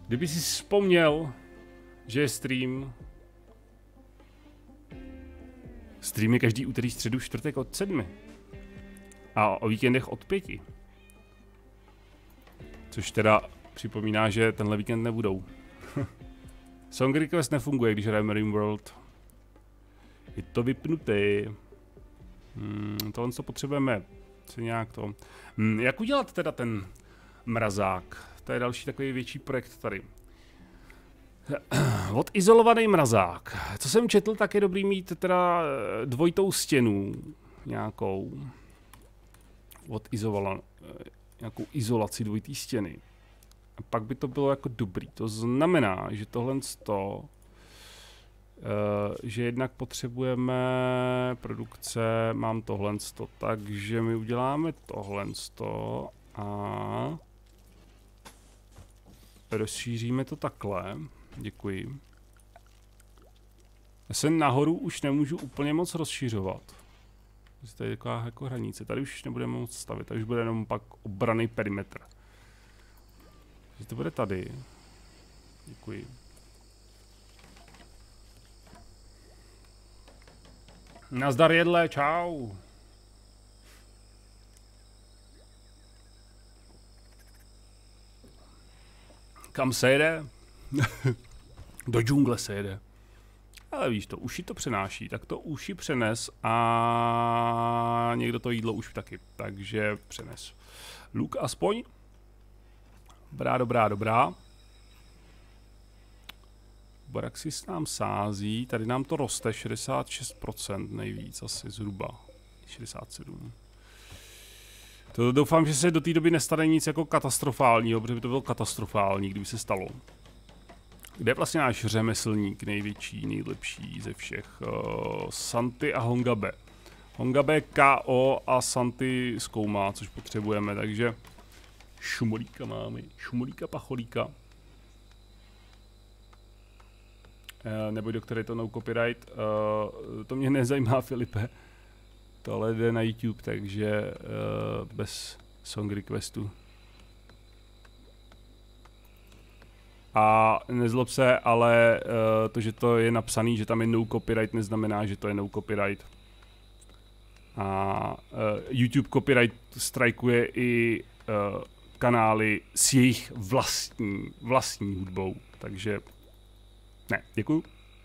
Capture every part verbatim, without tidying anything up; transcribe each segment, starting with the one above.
Kdyby si vzpomněl, že je stream. Stream je každý úterý, středu, čtvrtek od sedmi. A o víkendech od pěti. Což teda připomíná, že tenhle víkend nebudou. Song request nefunguje, když hrajeme RimWorld. Je to vypnutý. Hmm, tohle co potřebujeme. Co nějak to. Hmm, jak udělat teda ten mrazák? To je další takový větší projekt tady. Odizolovaný mrazák. Co jsem četl, tak je dobrý mít teda dvojitou stěnu. Nějakou. Odizolovanou. Nějakou izolaci dvojitý stěny. A pak by to bylo jako dobrý. To znamená, že tohle sto, uh, že jednak potřebujeme produkce, mám tohle sto, takže my uděláme tohle sto a rozšíříme to takhle. Děkuji. Já se nahoru už nemůžu úplně moc rozšiřovat. Tady je taková jako hranice. Tady už nebudeme moc stavit, tady už bude jenom pak obranný perimetr. Takže to bude tady. Děkuji. Nazdar jedle, čau. Kam se jede? Do džungle se jede. Ale víš to, uši to přenáší, tak to uši přenes a někdo to jídlo už taky, takže přenes. Luk aspoň. Dobrá, dobrá, dobrá. Baraxis nám sází, tady nám to roste šedesát šest procent nejvíc, asi zhruba šedesát sedm. To doufám, že se do té doby nestane nic jako katastrofálního, protože by to bylo katastrofální, kdyby se stalo. Kde je vlastně náš řemeslník největší, nejlepší ze všech? Uh, Santy a Hongabe. Hongabe K O a Santy zkoumá, což potřebujeme, takže šumolíka máme. Šumolíka, pacholíka. Uh, nebo do které to no copyright. Uh, to mě nezajímá, Filipe. Tohle jde na YouTube, takže uh, bez song requestu. A nezlob se, ale uh, to, že to je napsaný, že tam je no copyright, neznamená, že to je no copyright. A uh, YouTube copyright strajkuje i uh, kanály s jejich vlastní, vlastní hudbou. Takže ne, děkuju.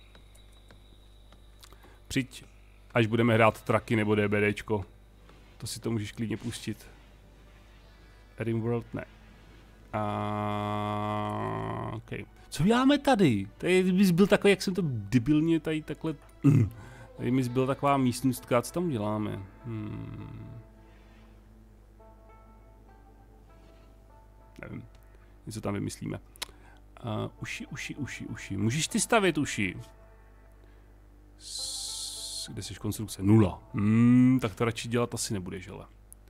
Přijď, až budeme hrát traky nebo DBDčko. To si to můžeš klidně pustit. RimWorld ne. A okay. Co děláme tady? Tady bys byl takový, jak jsem to debilně tady takhle... Tady bys byl taková místnostka, co tam děláme? Hmm. Nevím. Něco tam vymyslíme. Uh, uši, uši, uši, uši. Můžeš ty stavět uši? S... Kde jsi konstrukce? Nula. Hmm, tak to radši dělat asi nebudeš, ale.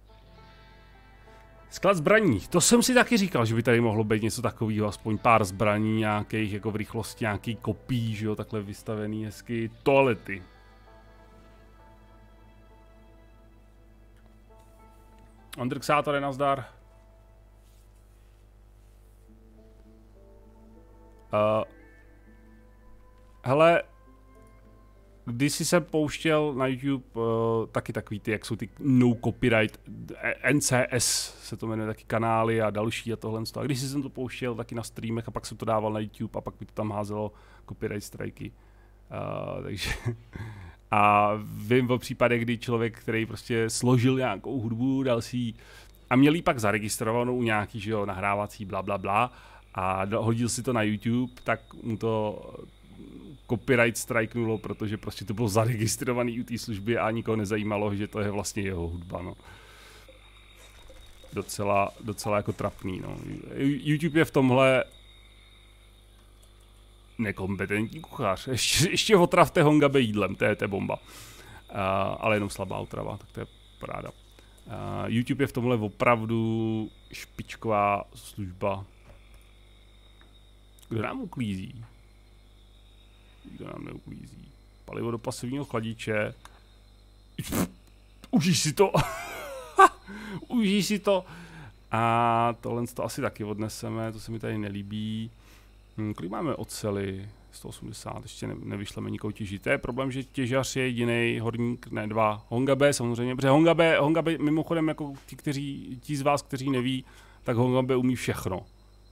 Sklad zbraní, to jsem si taky říkal, že by tady mohlo být něco takového, aspoň pár zbraní nějakých, jako v rychlosti, nějaký kopí, že jo, takhle vystavený hezky, toalety. Andrxátore, nazdar. Uh, hele, když jsi se pouštěl na YouTube uh, taky takový ty, jak jsou ty no copyright, N C S se to jmenuje, taky kanály a další a tohle. A když jsem to pouštěl taky na streamech a pak jsem to dával na YouTube a pak mi to tam házelo copyright strajky. Uh, takže a vím o případech, kdy člověk, který prostě složil nějakou hudbu, dal si ji a měl ji pak zaregistrovanou nějaký, že jo, nahrávací bla bla bla a hodil si to na YouTube, tak mu to copyright strikenulo, protože prostě to bylo zaregistrovaný u té služby a nikoho nezajímalo, že to je vlastně jeho hudba, no. Docela, docela jako trapný, no. YouTube je v tomhle nekompetentní kuchař. Ještě, ještě otravte Hongabe jídlem, to je, to je bomba. Uh, ale jenom slabá otrava, tak to je paráda. Uh, YouTube je v tomhle opravdu špičková služba. Kdo nám uklízí? Kdo nám neuklízí? Palivo do pasivního chladiče. Užij si to. Užij si to. A tohle to asi taky odneseme, to se mi tady nelíbí. Hmm, kolik máme oceli? sto osmdesát, ještě ne, nevyšleme nikoho těžit. To je problém, že těžař je jediný, horník, ne dva. Hongabe samozřejmě, protože Hongabe, Hongabe mimochodem jako ti, kteří, ti z vás, kteří neví, tak Hongabe umí všechno.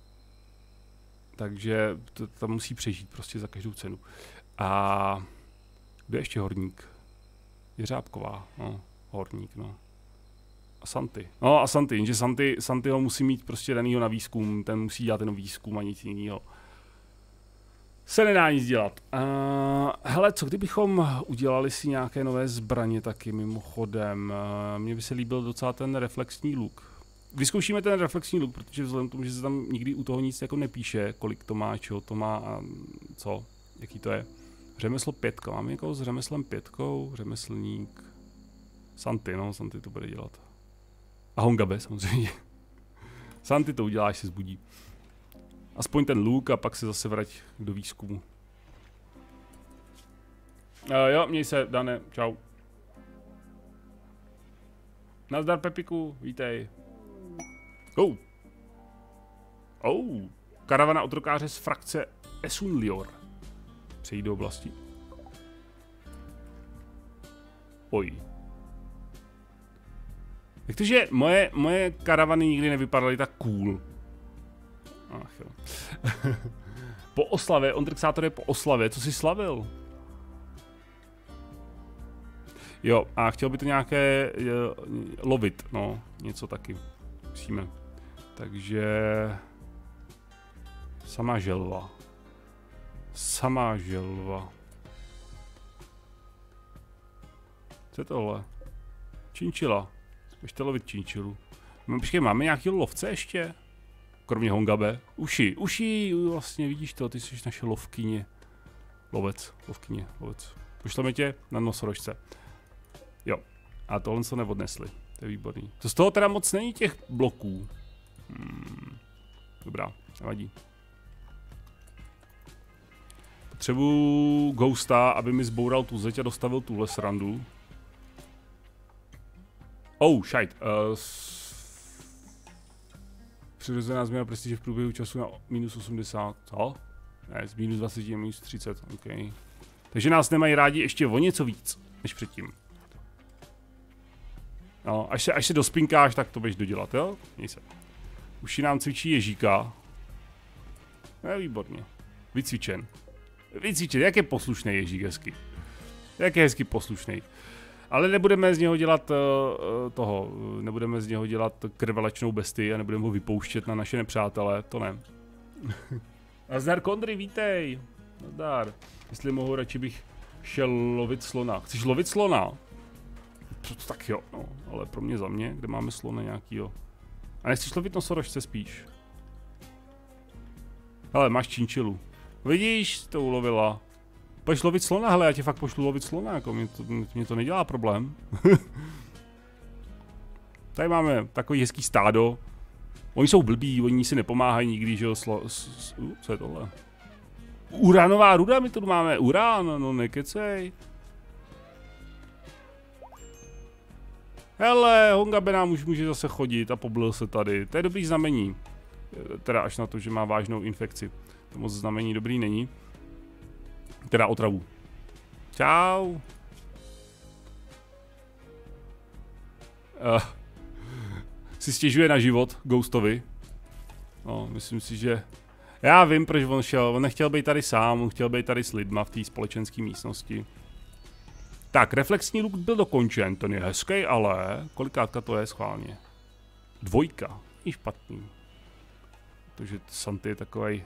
Takže to, to musí přežít prostě za každou cenu. A kde je ještě horník? Jeřábková, no, horník, no. A Santy. No a Santy, jenže Santy, Santy ho musí mít prostě danýho na výzkum, ten musí dělat ten výzkum a nic jiného. Se nedá nic dělat. Uh, hele, co kdybychom udělali si nějaké nové zbraně taky mimochodem. Uh, mně by se líbil docela ten reflexní luk. Vyzkoušíme ten reflexní luk, protože vzhledem k tomu, že se tam nikdy u toho nic jako nepíše, kolik to má, čeho to má a co, jaký to je. Řemeslo pětka, máme někoho s řemeslem pětkou, řemeslník. Santy, no, Santy to bude dělat. A Hongabe samozřejmě. Santy to udělá, až se zbudí. Aspoň ten luk a pak se zase vrať do výzkumu. Uh, jo, měj se, Dane, čau. Nazdar, Pepiku, vítej. Oh. Oh. Karavana otrokáře z frakce Esunlior. Přejít do oblasti. Oj. Jak to, že moje, moje karavany nikdy nevypadaly tak cool. Ach jo. Po oslavě, Ondrexátor je po oslavě, co jsi slavil? Jo, a chtěl by to nějaké je, lovit, no, něco taky. Musíme. Takže... Samá želva. Samá želva. Co je tohle? Činčila. Ještě lovit činčilu. Počkej, máme nějaký lovce ještě? Kromě Hongabe. Uši, uši, vlastně vidíš to, ty jsi naše lovkyně. Lovec, lovkyně, lovec. Pošleme tě na nosorožce. Jo, a tohle se neodnesli, to je výborný. To z toho teda moc není těch bloků. Hmm. Dobrá, nevadí. Potřebuji Ghosta, aby mi zboural tu zeď a dostavil tuhle srandu. Oh, shit. Uh, Přirozená změna prestiže v průběhu času na minus osmdesát. Co? Ne, z minus dvacet na minus třicet. OK. Takže nás nemají rádi ještě o něco víc, než předtím. No, až se, až se dospinkáš, tak to budeš dodělat, jo? Měj se. Už nám cvičí Ježíka. Je výborně. Vycvičen. Vycvičen, jak je poslušný Ježík hezky. Jak je hezky poslušný. Ale nebudeme z něho dělat uh, toho, nebudeme z něho dělat krvelačnou bestii a nebudeme ho vypouštět na naše nepřátele, to ne. Nazdar Kondry, vítej. Nazdar. Jestli mohu, radši bych šel lovit slona. Chceš lovit slona? Tak jo, no, ale pro mě za mě, kde máme slona nějakýho. A nechceš lovit nosorožce spíš? Hele, máš činčilu. Vidíš, to ulovila. Pojď lovit slona, hele, já tě fakt pošlu lovit slona, jako mě to, mě to nedělá problém. Tady máme takový hezký stádo. Oni jsou blbí, oni si nepomáhají nikdy, že jo, slo, s, s, uh, co je tohle? Uranová ruda, my tu máme, urán, no nekecej. Hele, Hongabe nám už může zase chodit a poblil se tady, to je dobrý znamení. Teda až na to, že má vážnou infekci. To moc znamení dobrý není. Teda otravu. Čau. Uh, si stěžuje na život Ghostovi. No, myslím si, že... Já vím, proč on šel. On nechtěl být tady sám, on chtěl být tady s lidma v té společenské místnosti. Tak, reflexní luk byl dokončen. Ten je hezký, ale... Kolikátka to je schválně? Dvojka. I špatný. Protože Santy je takovej...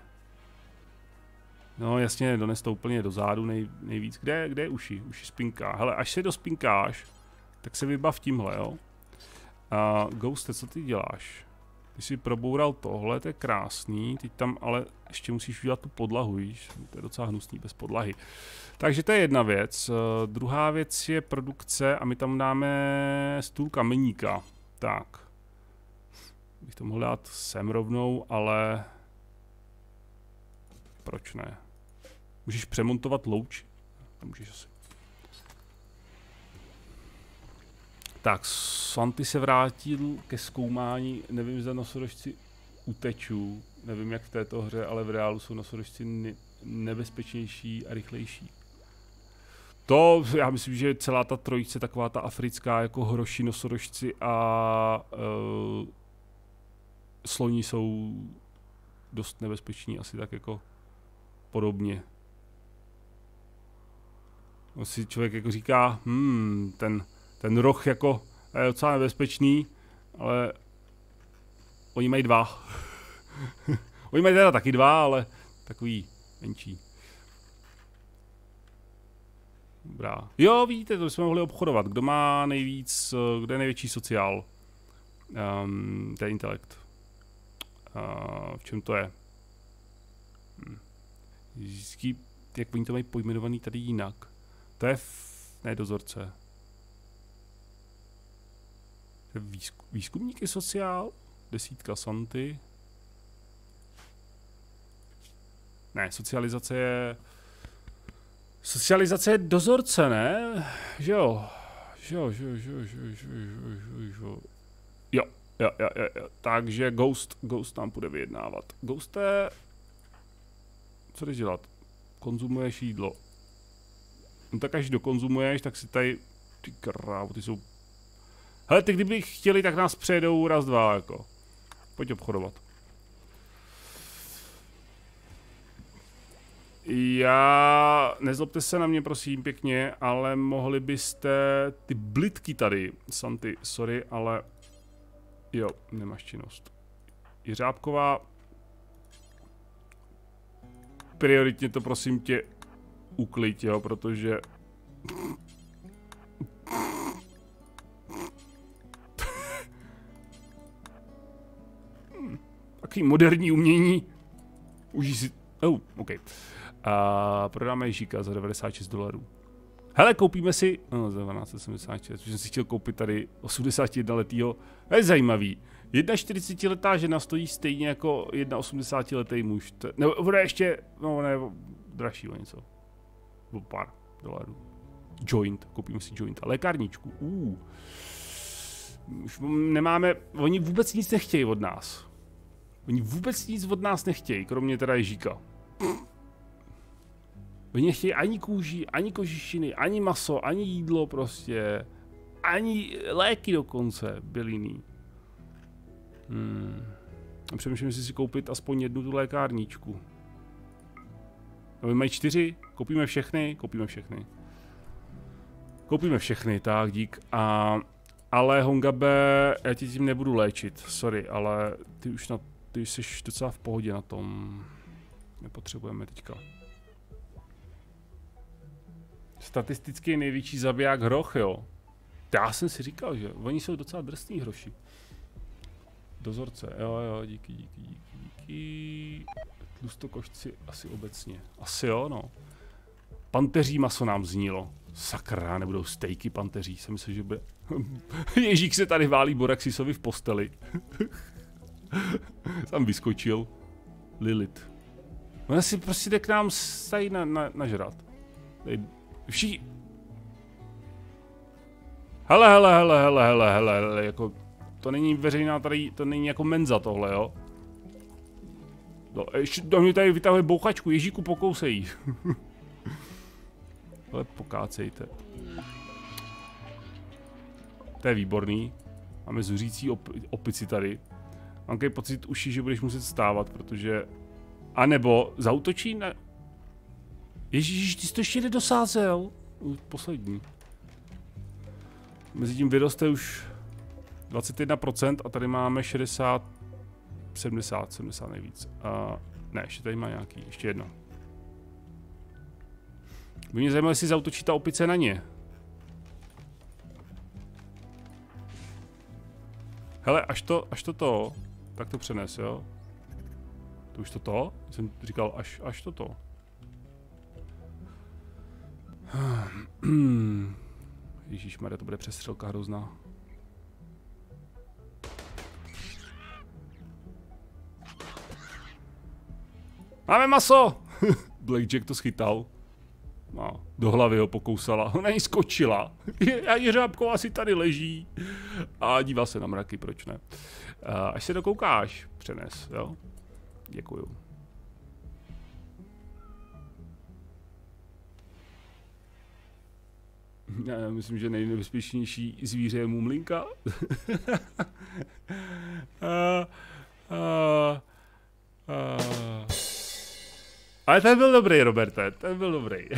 No jasně, dones to úplně do zádu nej, nejvíc. Kde, kde je uši? Uši spinká. Hele, až se dospinkáš, tak se vybav tímhle, jo. Uh, Ghoste, co ty děláš? Ty jsi proboural tohle, to je krásný, teď tam ale ještě musíš udělat tu podlahu, víš? To je docela hnusný bez podlahy. Takže to je jedna věc. Uh, druhá věc je produkce a my tam dáme stůl kameníka. Tak. Bych to mohl dát sem rovnou, ale... Proč ne? Můžeš přemontovat louč? Můžeš asi. Tak, Santy se vrátil ke zkoumání, nevím, zda nosorožci uteču. nevím jak v této hře, ale v reálu jsou nosorožci ne nebezpečnější a rychlejší. To, já myslím, že celá ta trojice, taková ta africká, jako hroši, nosorožci a uh, sloni jsou dost nebezpeční, asi tak jako podobně. On si člověk jako říká, hmm, ten, ten roh jako je docela nebezpečný, ale oni mají dva. Oni mají teda taky dva, ale takový menší. Dobrá. Jo, vidíte, to bychom mohli obchodovat. Kdo má nejvíc, kde je největší sociál? Um, to je intelekt. Uh, v čem to je? Hm. Vždycky, jak oni to mají pojmenovaný tady jinak. To je v... ne dozorce. To je výzku, výzkumníky sociál? Desítka Santy. Ne, socializace je... Socializace je dozorce, ne? Že jo? Že jo, že jo, že jo, že jo, že jo, že jo. Jo, jo, jo, jo, jo. Takže Ghost, Ghost nám bude vyjednávat. Ghoste... Co jdeš dělat? Konzumuješ jídlo. No tak až dokonzumuješ, tak si tady... Ty krávo, ty jsou... Hele, ty kdyby chtěli, tak nás přejedou raz, dva, jako. Pojď obchodovat. Já... Nezlobte se na mě, prosím, pěkně, ale mohli byste... Ty blitky tady, Santy, sorry, ale... Jo, nemáš činnost. Jiřábková... Prioritně to, prosím tě, uklid, jo, protože... Takový moderní umění. Užij si... Oh, OK. A prodáme Ježíka za devadesát šest dolarů. Hele, koupíme si... No, za dvanáct set sedmdesát šest, protože jsem si chtěl koupit tady osmdesátijednoletýho. To je zajímavý. čtyřicetiletá žena stojí stejně jako osmdesátiletý muž. To, nebo bude ještě... No, ne, dražší o něco. O pár dolarů. Joint, koupíme si joint. A lékárničku. Uh. Už nemáme... Oni vůbec nic nechtějí od nás. Oni vůbec nic od nás nechtějí, kromě teda Ježíka. Oni nechtějí ani kůži, ani kožišiny, ani maso, ani jídlo prostě. Ani léky dokonce, byliny. Hmm. A přemýšlím, jestli si koupit aspoň jednu tu lékárničku. Oni mají čtyři, koupíme všechny, koupíme všechny. Koupíme všechny, tak dík. A, ale Hongabe, já ti tím nebudu léčit, sorry, ale ty už na, ty jsi docela v pohodě na tom. Nepotřebujeme teďka. Statisticky největší zabiják hroch, jo. Já jsem si říkal, že oni jsou docela drsný hroši. Dozorce, jo, jo, díky, díky, díky, díky. Tlustokošci asi obecně. Asi jo, no. Panteří maso nám znílo. Sakra, nebudou stejky panteří. Jsem myslel, že bude... Ježík se tady válí Boraxisovi v posteli. Tam vyskočil. Lilith. Ona si prostě jde k nám tady na, na, nažrat. Vší... Hele, hele, hele, hele, hele, hele, hele, jako... To není veřejná tady, to není jako menza tohle, jo? No, ještě do mě tady vytahuje bouchačku, Ježíku, pokousej jí. Ale pokácejte. To je výborný. Máme zuřící op opici tady. Mám takový pocit uši, že budeš muset stávat, protože... A nebo zautočí na... Ježíš, ty jsi to ještě nedosázel. Poslední. Mezitím vyroste už dvacet jedna procent a tady máme šedesát, sedmdesát, sedmdesát nejvíc. A ne, ještě tady má nějaký, ještě jedno. By mě zajímalo, jestli zautočí ta opice na ně. Hele, až to, až to to, tak to přenes, jo? To už to to? Jsem říkal, až, až to to. Ježíšmarja, to bude přestřelka hrozná. Máme maso! Blackjack to schytal. No, do hlavy ho pokousala. Ona jí skočila. A Jeřábková asi tady leží. A dívá se na mraky, proč ne? Až se dokoukáš, přenes, jo? Děkuju. Já myslím, že nejnebezpečnější zvíře je mumlinka. a, a, a. Ale ten byl dobrý, Roberte, ten byl dobrý.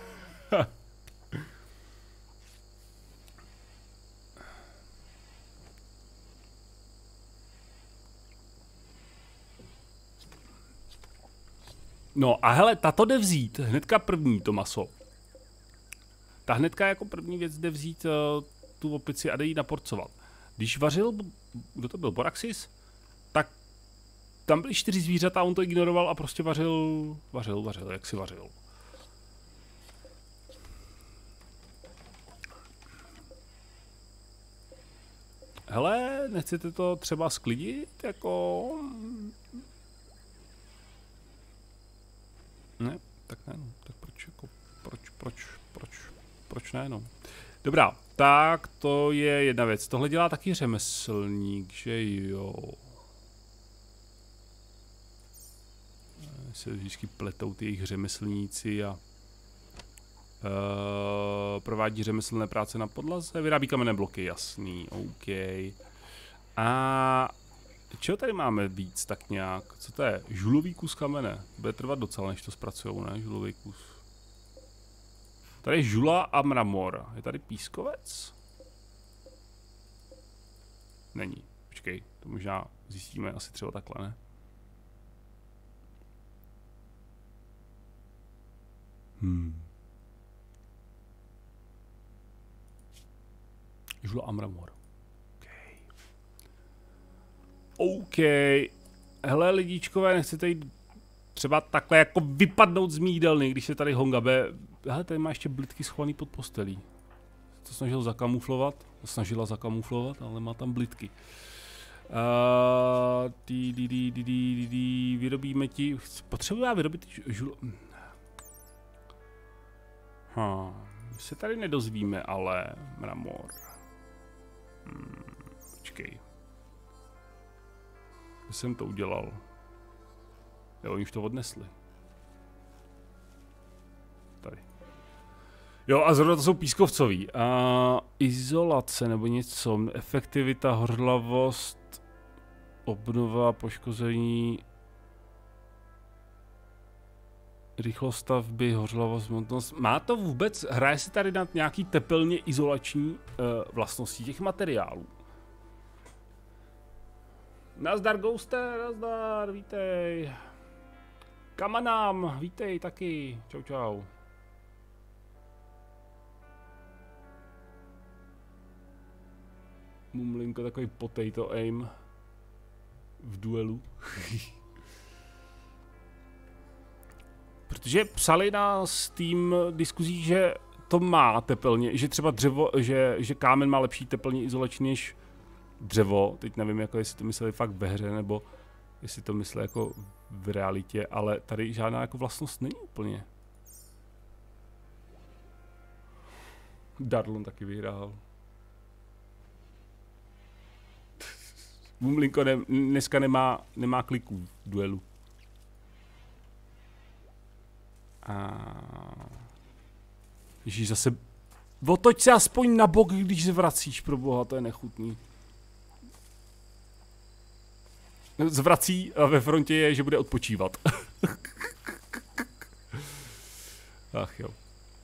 No a hele, tato jde vzít, hnedka první to maso. Ta hnedka jako první věc jde vzít uh, tu opici a jde ji naporcovat. Když vařil, kdo to byl, Boraxis? Tak tam byly čtyři zvířata, on to ignoroval a prostě vařil, vařil, vařil, jak si vařil. Hele, nechcete to třeba sklidit, jako... Ne, tak ne, no. Tak proč, jako, proč, proč, proč, proč ne, no. Dobrá, tak to je jedna věc. Tohle dělá taky řemeslník, že jo. Se vždycky pletou ty jejich řemeslníci a uh, provádí řemeslné práce na podlaze, vyrábí kamenné bloky, jasný, OK. A čeho tady máme víc tak nějak? Co to je? Žulový kus kamene. Bude trvat docela, než to zpracujou, ne? Žulový kus. Tady je žula a mramor. Je tady pískovec? Není. Počkej, to možná zjistíme asi třeba takhle, ne? Hmm. Žula a mramor. OK. Hele, lidíčkové, nechcete jít třeba takhle jako vypadnout z mý jídelny, když se tady Hongabe... Hele, tady má ještě blitky schovaný pod postelí. To snažil zakamuflovat, to snažila zakamuflovat, ale má tam blitky. Uh, dí, dí, dí, dí, dí, dí, vyrobíme ti... Potřebuji já vyrobit žul... Hm, se tady nedozvíme, ale mramor. Hmm, počkej. Když jsem to udělal. Jo, oni už to odnesli. Tady. Jo, a zrovna to jsou pískovcoví. A izolace nebo něco. Efektivita, hořlavost, obnova, poškození, rychlost stavby, hořlavost, hmotnost. Má to vůbec, hraje se tady na nějaký tepelně izolační uh, vlastnosti těch materiálů? Nazdar, Ghoste, nazdar, vítej. Kamanám, vítej taky. Čau, čau. Mumlinko, takový potato aim v duelu. Protože psali na Steam diskuzích, že to má tepelně, že třeba dřevo, že, že kámen má lepší tepelně izolační než dřevo. Teď nevím, jako jestli to mysleli fakt ve hře, nebo jestli to mysleli jako v realitě, ale tady žádná jako vlastnost není úplně. Darlon taky vyhrál. Mumlinko ne, dneska nemá, nemá kliků v duelu. A... Ježíš, zase... Otoč se aspoň na bok, když zvracíš, pro boha, to je nechutný. Zvrací a ve frontě je, že bude odpočívat. Ach jo.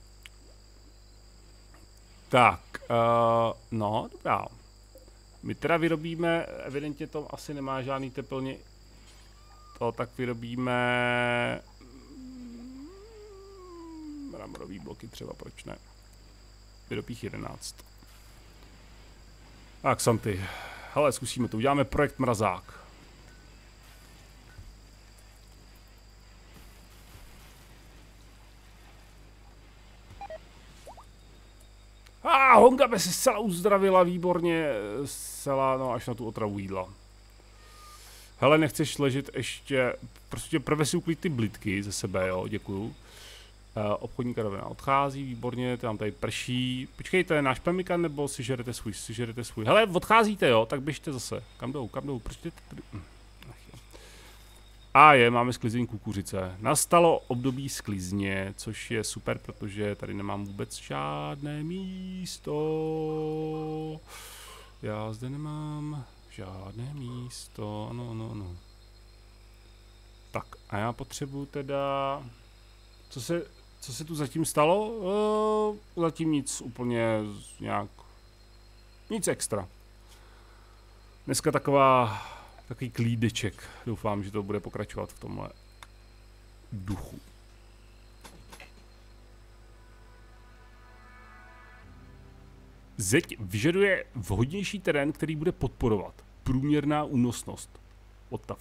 Tak, uh, no, dobrá. My teda vyrobíme, evidentně to asi nemá žádný tepelně, to tak vyrobíme mramorový bloky třeba, proč ne? Vyrobích jedenáct. Tak, Santy. Hele, zkusíme to, uděláme projekt mrazák. A ah, Hongabe se zcela uzdravila, výborně, zcela, no až na tu otravu jídla. Hele, nechceš ležet ještě, prostě prvé si uklid ty blitky ze sebe, jo, děkuju. Uh, obchodní karavana odchází, výborně, tam tady prší. Počkejte, náš pemikan, nebo si žerete svůj, si žerete svůj. Hele, odcházíte, jo, tak běžte zase. Kam jdou, kam jdou, proč ty... A je, máme sklizení kukuřice. Nastalo období sklizně, což je super, protože tady nemám vůbec žádné místo. Já zde nemám žádné místo, no, no, no. Tak a já potřebuji teda... Co se, co se tu zatím stalo? E, zatím nic úplně nějak... Nic extra. Dneska taková... Takový klídeček. Doufám, že to bude pokračovat v tomhle duchu. Zeď vyžaduje vhodnější terén, který bude podporovat. Průměrná únosnost. Otav.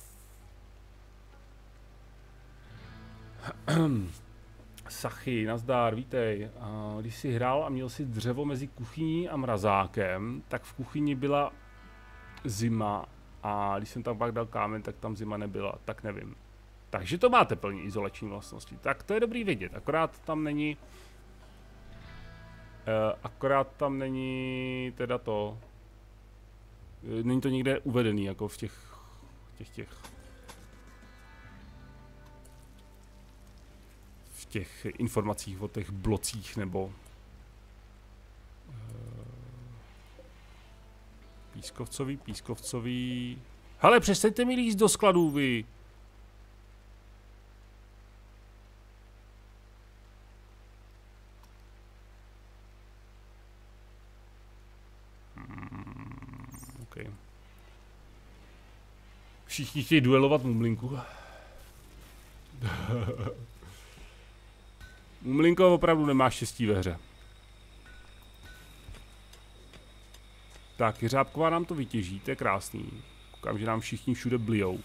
Sachy, nazdár, vítej. A když jsi hrál a měl si dřevo mezi kuchyní a mrazákem, tak v kuchyni byla zima a když jsem tam pak dal kámen, tak tam zima nebyla, tak nevím. Takže to má teplní izolační vlastnosti, tak to je dobrý vědět, akorát tam není, uh, akorát tam není teda to, není to nikde uvedený, jako v těch, těch, těch, v těch informacích o těch blocích nebo Pískovcový, pískovcový... Hele, přestaňte mi líst do skladů, vy! Hmm, okay. Všichni chtějí duelovat Mumlinku. Mumlinko opravdu nemá štěstí ve hře. Tak, Jeřábková nám to vytěží, to je krásný. Koukám, že nám všichni všude blijou.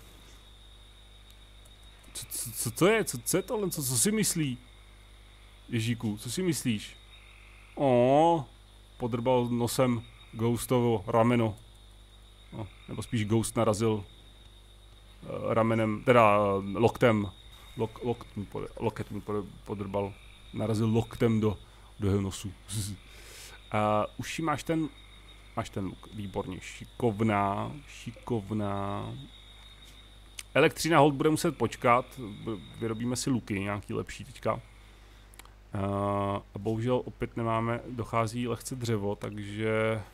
Co, co, co to je? Co, co je tohle? Co, co si myslí? Ježíku, co si myslíš? O, podrbal nosem Ghostovo rameno. No, nebo spíš Ghost narazil uh, ramenem, teda uh, loktem. Lok, lok, loket mi podrbal. Narazil loktem do, do jeho nosu. uh, už máš ten... Máš ten luk, výborně, šikovná, šikovná. Elektřina hold bude muset počkat, vyrobíme si luky, nějaký lepší teďka. Uh, a bohužel opět nemáme, dochází lehce dřevo, takže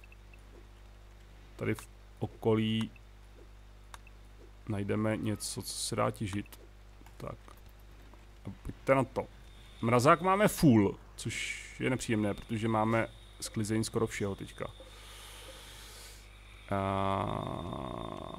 tady v okolí najdeme něco, co se dá těžit. Tak, a pojďte na to. Mrazák máme full, což je nepříjemné, protože máme sklizení skoro všeho teďka. Uh,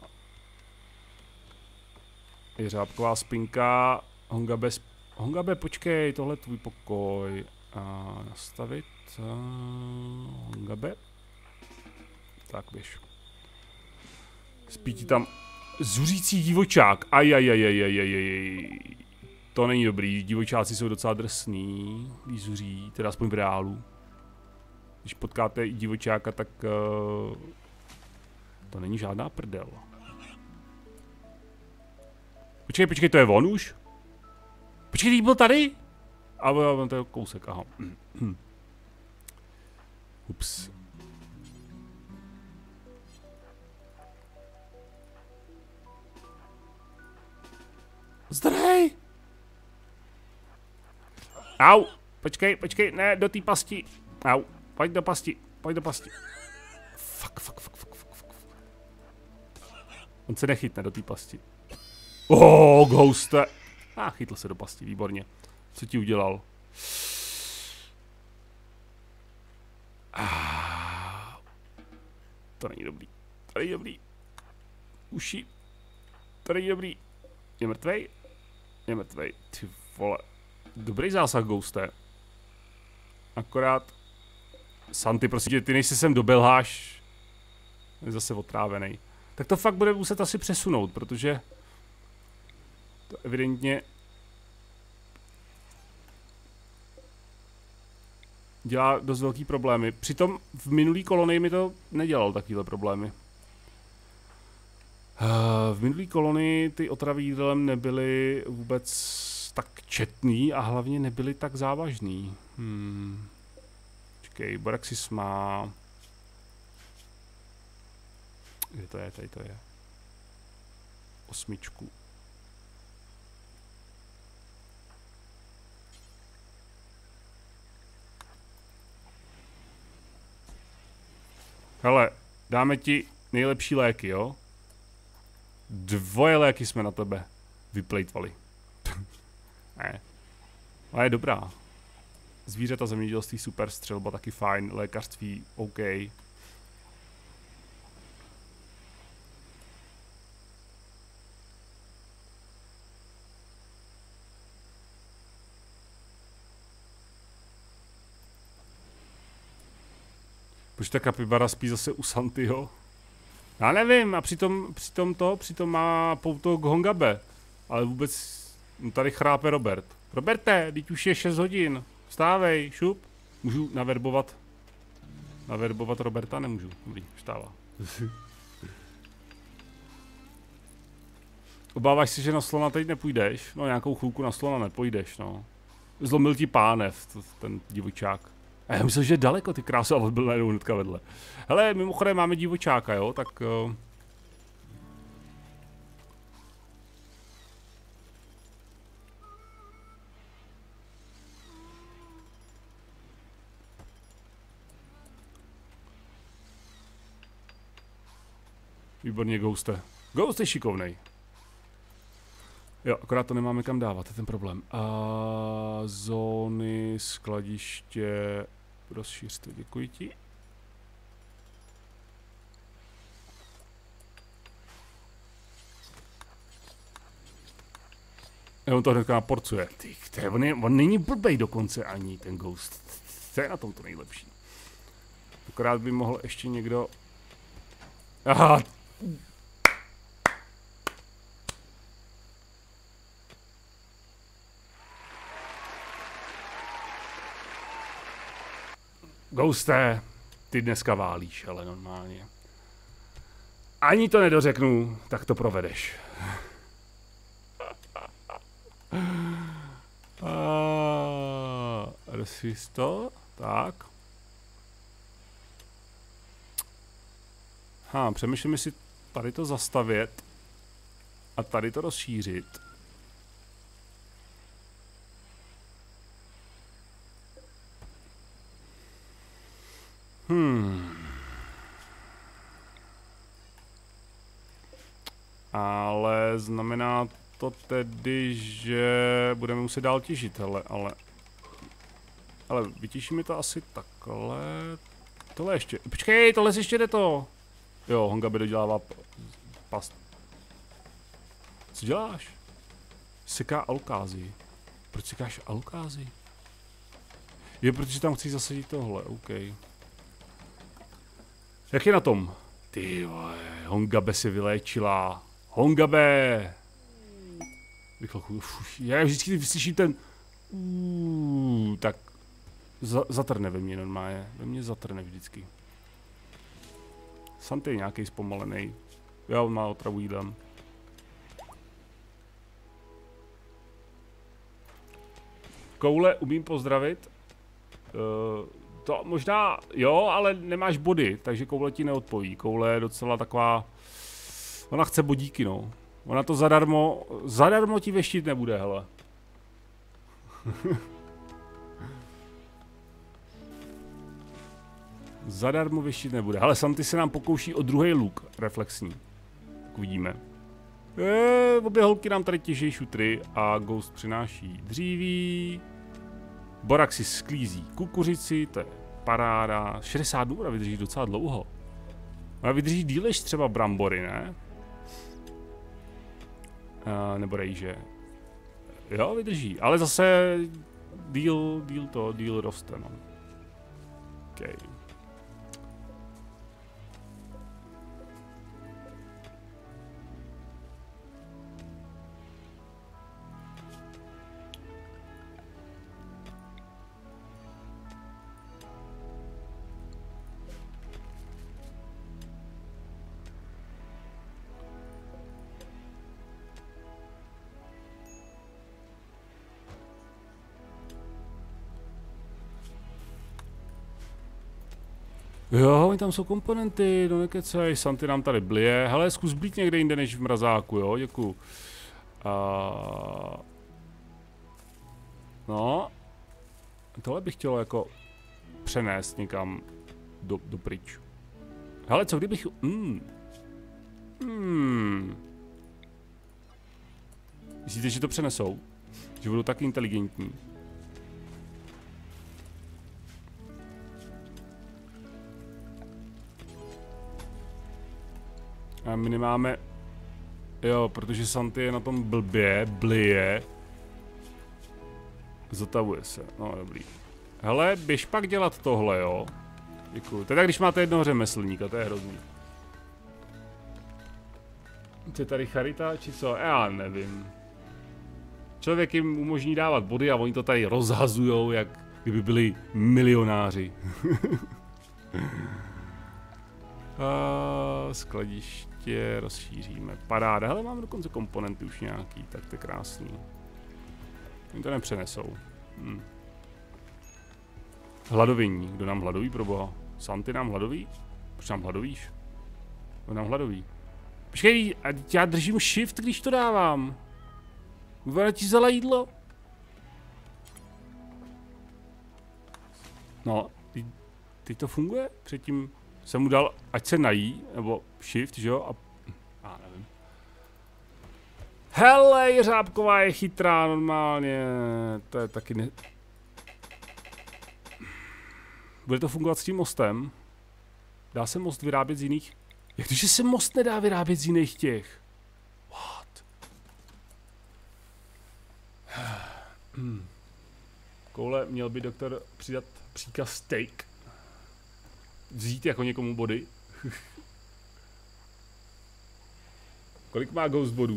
Jeřábková spinka, Hongabe, Hongabe, počkej, tohle je tvůj pokoj. Uh, nastavit, uh, Hongabe, tak běž. Spí ti tam zuřící divočák, ajajajajajajajaj. To není dobrý, divočáci jsou docela drsný, když zuří, teda aspoň v reálu. Když potkáte i divočáka, tak uh, to není žádná prdel. Počkej, počkej, to je on už? Počkej, ty byl tady? A on to je kousek, aha. Ups. Zdrej! Au! Počkej, počkej, ne, do té pasti. Au, pojď do pasti, pojď do pasti. Fuck, fuck, fuck, fuck, fuck, fuck. On se nechytne do té pasti. Oh, ghoste. A ah, chytl se do pasti, výborně. Co ti udělal? Ah, to není dobrý. To není dobrý. Uši. To není dobrý. Je mrtvej? Je mrtvej. Ty vole. Dobrý zásah, ghoste. Akorát... Santy, prostě, ty než se sem dobelháš. Je zase otrávený. Tak to fakt bude muset asi přesunout, protože... To evidentně... Dělá dost velký problémy. Přitom v minulý kolonii mi to nedělal takovýhle problémy. V minulý kolonii ty otravy jídelem nebyly vůbec tak četný a hlavně nebyly tak závažný. Hmm. Počkej, Boraxis má... Kde to je? Tady to je. Osmičku. Hele, dáme ti nejlepší léky, jo? Dvoje léky jsme na tebe vyplejtvali. Ne. Ale je dobrá. Zvířata, zemědělství, super, střelba taky fajn, lékařství, OK. Proč ta kapibara spí zase u Santyho? Já nevím, a přitom, přitom to, přitom má pouto k Hongabe. Ale vůbec tady chrápe Robert. Roberte, teď už je šest hodin. Vstávej, šup. Můžu naverbovat. Naverbovat Roberta? Nemůžu. Dobrý, vstává. Obáváš se, že na slona teď nepůjdeš? No nějakou chvilku na slona nepůjdeš, no. Zlomil ti pánev, ten divočák. A já myslel, že je daleko, ty krásu, ale byl najednou hnedka vedle. Hele, mimochodem máme divočáka, jo, tak... Uh... Výborně, Ghoste. Ghost je šikovnej. Jo, akorát to nemáme kam dávat, je ten problém. A zóny, skladiště, rozšířte, děkuji ti. Jo, on to hnedka naporcuje. Ty, které, on, je, on není blbej dokonce ani, ten Ghost. To je na tom to nejlepší. Akorát by mohl ještě někdo... Aha. Ghoste, ty dneska válíš, ale normálně. Ani to nedořeknu, tak to provedeš. Resisto, tak. Ha, přemýšlím, si tady to zastavět a tady to rozšířit. Hmm. Ale znamená to tedy, že budeme muset dál těžit, hele, ale... Ale vytěží mi to asi takhle... Tohle ještě... Počkej, tohle ještě jde to! Jo, Hongabe dodělává past. Co děláš? Seká alkázy. Proč sekáš alkázy? Je, protože tam chci zasadit tohle, OK. Jak je na tom? Ty vole, Hongabe si vyléčila. Hongabe! Rychle chudu. Já vždycky vyslyším ten... Uuu, tak... Za, zatrne ve mně normálně. Ve mně zatrne vždycky. Santy je nějaký zpomalený. Já on má otravu jídlem. Koule umím pozdravit. Uh, to možná, jo, ale nemáš body, takže Koule ti neodpoví. Koule je docela taková... Ona chce bodíky, no. Ona to zadarmo, zadarmo ti veštit nebude, hele. Zadarmo veštit nebude. Hele, Santy se nám pokouší o druhý luk reflexní. Tak uvidíme. Eee, obě holky nám tady těžejí šutry a Ghost přináší dříví. Borak si sklízí kukuřici, to je paráda. šedesát dnů vydrží docela dlouho. Ona vydrží díl než třeba brambory, ne? Uh, nebo rejže. Jo, vydrží, ale zase díl, díl to, díl roste, no. Okay. Jo, oni tam jsou komponenty, no nekecej, Santy nám tady blije. Hele, zkus blít někde jinde než v mrazáku, jo, děkuju. Uh, no, tohle bych chtělo jako přenést někam do, do pryč. Hele, co kdybych... Hmm. Hmm. Myslíte, že to přenesou? Že budou tak inteligentní? A my nemáme... Jo, protože Santy je na tom blbě, blije. Zotavuje se, no dobrý. Hele, běž pak dělat tohle, jo. Děkuju. Teda když máte jednoho řemeslníka, to je hrozný. Je tady charita, či co? Já nevím. Člověk jim umožní dávat body a oni to tady rozhazujou, jak kdyby byli milionáři. A skladiště rozšíříme. Paráda. Hele, máme dokonce komponenty už nějaký, tak to je krásný. Oni to nepřenesou. Hm. Hladovění. Kdo nám hladoví, proboha? Santy nám hladoví? Proč nám hladovíš? Kdo nám hladoví? Počkej, já držím shift, když to dávám. Ona ti vzala jídlo. No, teď, teď to funguje? Předtím jsem mu dal, ať se nají, nebo shift, že jo? A, a nevím. Hele, Jeřábková je chytrá normálně. To je taky ne... Bude to fungovat s tím mostem? Dá se most vyrábět z jiných? Jak to, že se most nedá vyrábět z jiných těch? What? Hmm. Koule, měl by doktor přidat příkaz steak. Vzít jako někomu body. Kolik má ghost bodů?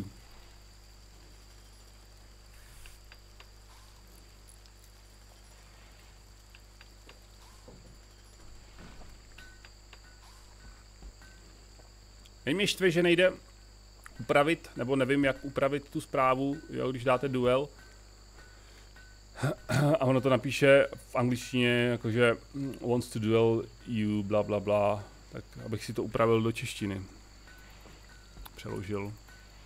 Mě štve, že nejde upravit, nebo nevím, jak upravit tu zprávu, jo, když dáte duel. A ono to napíše v angličtině, jakože wants to duel you, bla bla bla. Tak abych si to upravil do češtiny. Přeložil.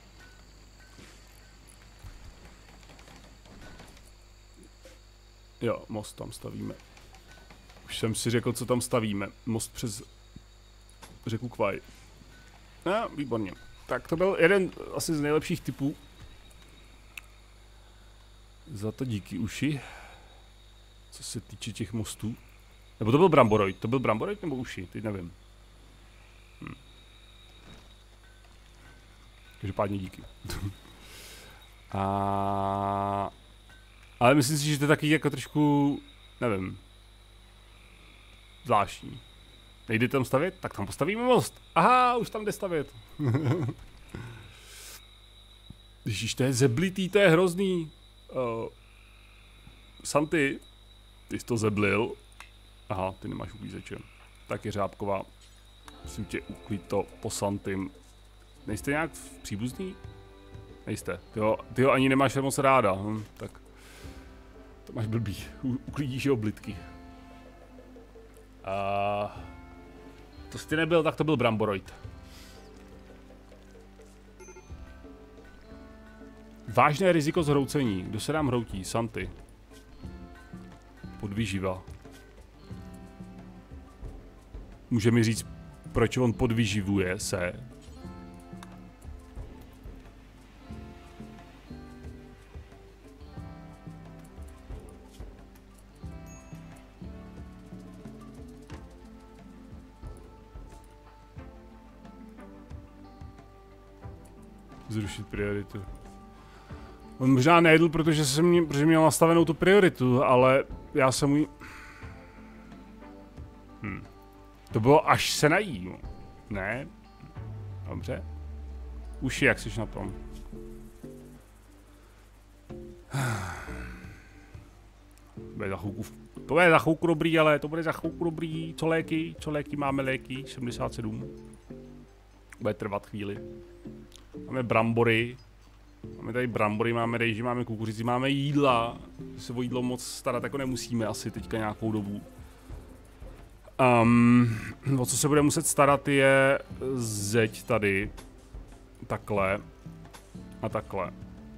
Jo, most tam stavíme. Už jsem si řekl, co tam stavíme. Most přes řeku Kvaj. No, výborně. Tak to byl jeden asi z nejlepších typů. Za to díky uši. Co se týče těch mostů. Nebo to byl Bramboroid. To byl Bramboroid nebo uši? Teď nevím. Hm. Každopádně díky. A... Ale myslím si, že to je taky jako trošku... Nevím. Zvláštní. Nejde tam stavět? Tak tam postavíme most. Aha, už tam jde stavět. Ježíš, to je zeblitý, to je hrozný. Uh, Santy, ty jsi to zeblil. Aha, ty nemáš uklízeče. Tak je Řábková. Musím tě uklít to po Santym. Nejste nějak příbuzný? Nejste. Tyjo, tyjo ani nemáš moc ráda. Hm, tak to máš blbý. U, uklidíš je oblitky. Uh, To jsi ty nebyl, tak to byl Bramboroid. Vážné riziko zhroucení. Kdo se nám hroutí? Santy. Podvyživa. Může mi říct, proč on podvyživuje se? Zrušit prioritu. On možná nejedl, protože jsem mě, protože měl nastavenou tu prioritu, ale já jsem mu... Hm. To bylo až se nají. Ne? Dobře. Uši, jak jsi na tom? To bude za chvilku, to bude za chvilku dobrý, ale to bude za chvilku dobrý. Co léky? Co léky? Máme léky? sedmdesát sedm. Bude trvat chvíli. Máme brambory. Máme tady brambory, máme rejži, máme kukuřici, máme jídla. Se o jídlo moc starat jako nemusíme asi teďka nějakou dobu. Um, o co se bude muset starat je zeď tady. Takhle. A takhle.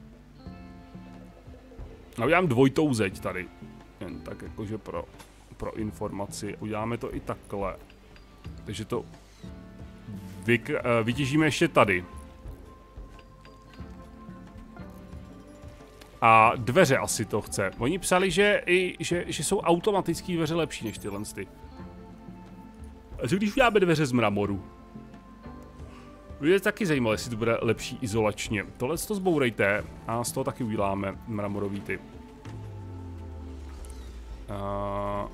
A udělám dvojitou zeď tady. Jen tak jakože pro, pro informaci. Uděláme to i takhle. Takže to Vy, uh, vytěžíme ještě tady. A dveře asi to chce. Oni psali, že, i, že, že jsou automatické dveře lepší než tyhle ty. A co když uděláme dveře z mramoru? Je taky zajímavé, jestli to bude lepší izolačně. Tohle to zbourejte a z toho taky uděláme mramorový typ. Uh,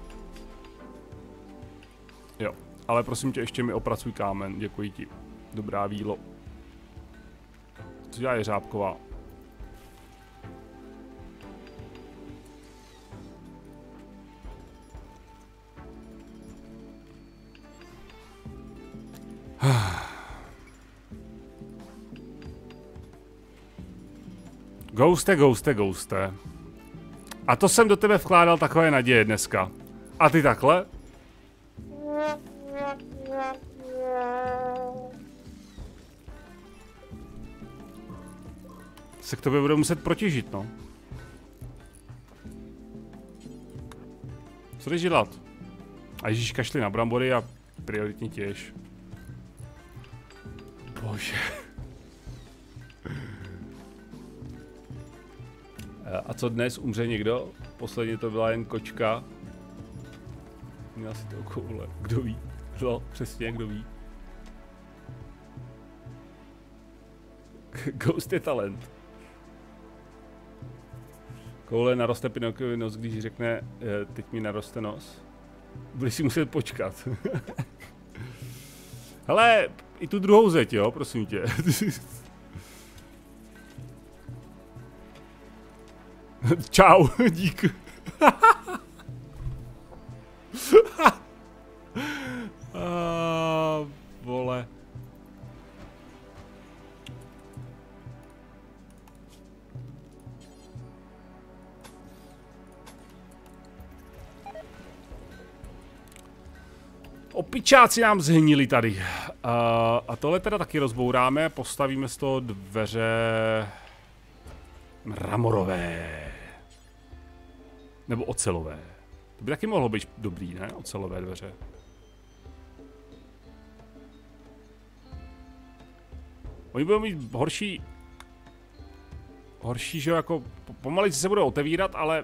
jo, ale prosím tě, ještě mi opracuj kámen, děkuji ti. Dobrá vílo. Co dělá Jeřábková? Ghoste, ghoste, ghoste. A to jsem do tebe vkládal takové naděje dneska. A ty takhle? Se k tobě bude muset protěžit, no. Co jdeš dělat? A ježíš, kašli na brambory a prioritně těž. Bože. A co dnes, umře někdo? Posledně to byla jen kočka. Měla si to koule. Kdo ví? No, přesně, kdo ví. Ghost je talent. Koule naroste Pinokiovi nos, když řekne, teď mi naroste nos. Budeš si muset počkat. Hele, i tu druhou zeď, jo, prosím tě. Čau, dík. A, vole. Opičáci nám zhnili tady. Uh, a tohle teda taky rozbouráme a postavíme z toho dveře mramorové. Nebo ocelové. To by taky mohlo být dobrý, ne? Ocelové dveře. Oni budou mít horší... Horší, že jako... Pomalice se budou otevírat, ale...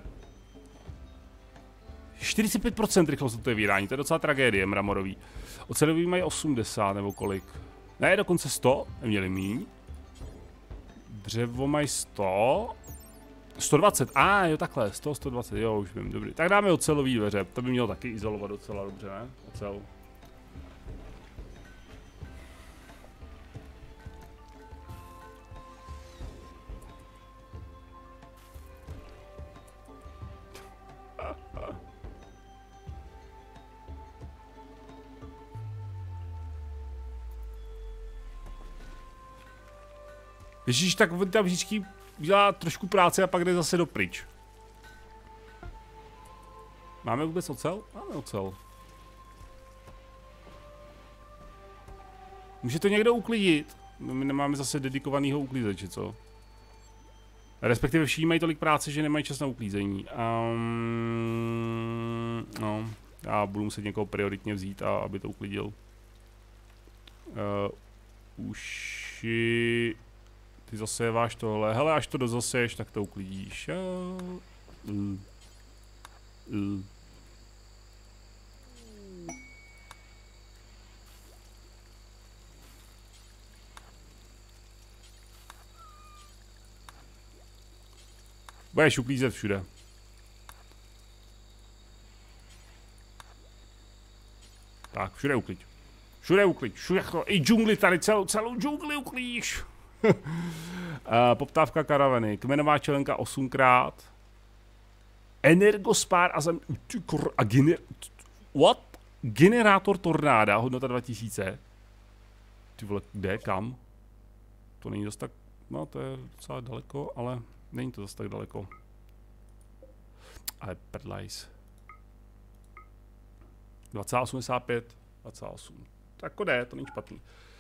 čtyřicet pět procent rychlost otevírání, to je docela tragédie, mramorový. Ocelový mají osmdesát nebo kolik. Ne, dokonce sto, neměli míň. Dřevo mají sto. sto dvacet, a ah, jo takhle, sto, sto dvacet, jo už vím, dobrý. Tak dáme ocelový dveře, to by mělo taky izolovat docela dobře, ne? Ocel. Ježíš, tak on tam vždycky dělá trošku práce a pak jde zase dopryč. Máme vůbec ocel? Máme ocel. Může to někdo uklidit? No, my nemáme zase dedikovanýho uklízeče, co? Respektive všichni mají tolik práce, že nemají čas na uklízení. Um, no, já budu muset někoho prioritně vzít, a aby to uklidil. Uh, uši... Ty zaseváš tohle. Hele, až to dozaseješ, tak to uklidíš. Uh. Uh. Budeš uklízet všude. Tak, všude uklid. Všude uklid, všude to. I džungli tady, celou, celou džungli uklíš. uh, poptávka karavany. Kmenová čelenka osmkrát. Energospár a zem... A gener... What? Generátor tornáda, hodnota dva tisíce. Ty vole, kde, kam? To není dost tak... No, to je docela daleko, ale... Není to zase tak daleko. Ale prdlajs. dvacet osmdesát pět, dvacet osm. Tak jde, to není špatný.